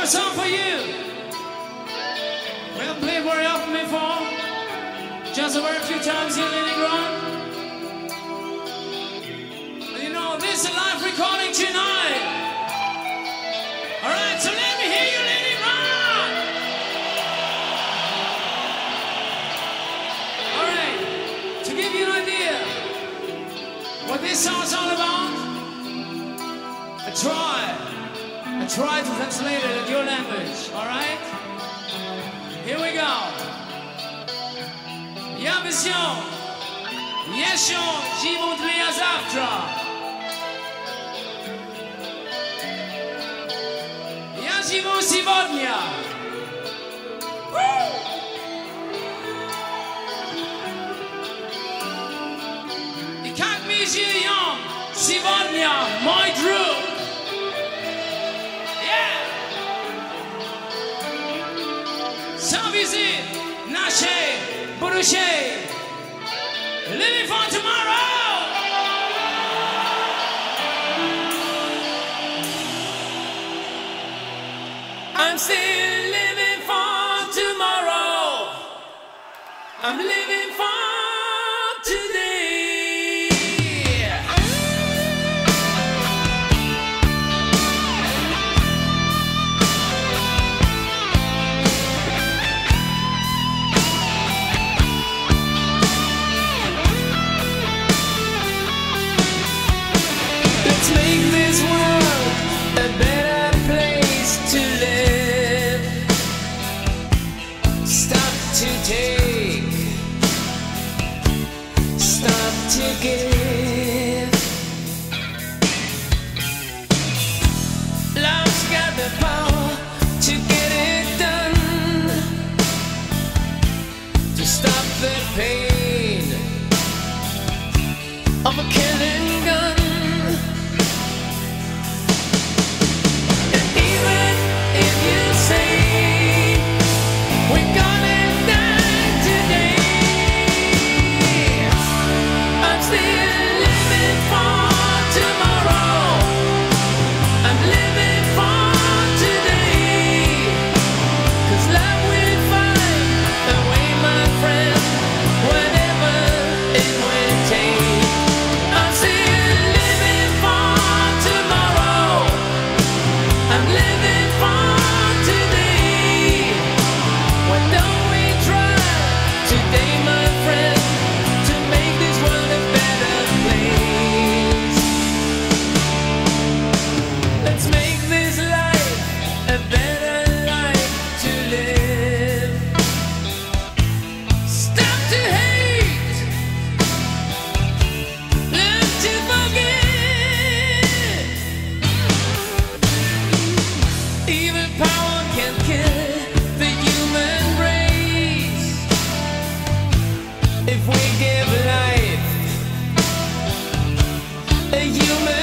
a song for you. We haven't played very often before. Just a very few times here in Leningrad. And you know, this is a live recording tonight. Alright, so let me hear you, Leningrad! Alright, to give you an idea what this song's all about, I try to translate it in your language, alright? Here we go. Я везем, еще живут ли я завтра? Я живу сегодня. И как мы живем сегодня, мой друг? Visit naše budoucí. Living for tomorrow. I'm still living for tomorrow. I'm living for today. Make this world a better place to live. Stop to take, stop to give. Love's got the power to get it done, to stop the pain of a killing gun. If we give life a human